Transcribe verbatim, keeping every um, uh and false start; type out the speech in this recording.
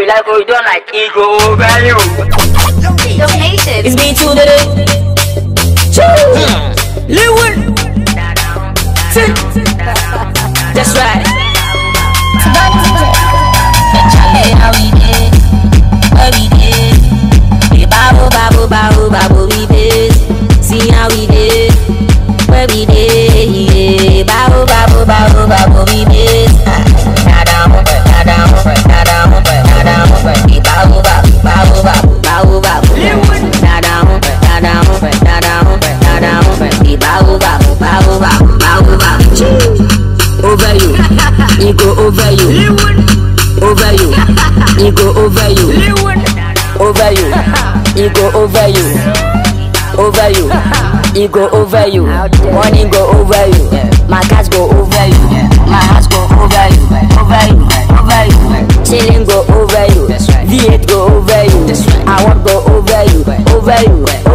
you like or you don't like, it go over you. Donated. It's me to the day. Lewin. That's right. Charlie, how we did, what we did. Hey, babu, babu, babu, babu, we did. See how we did, what we did. Yeah, babu, babu, babu, babu, we did. Nada, nada, nada, nada, nada. Hey, babu, babu, babu, babu, babu, babu. Nada, nada, nada, nada. Hey, babu, babu, babu, babu, babu, babu. Over you, he go over you. Over you, he go over you. Over you, he go over you. Over you, he go over you. Money go over you. My cars go over you. My house go over you. Over you, over you. Chilling go over you. V eight go over you. I want go over you. Over you.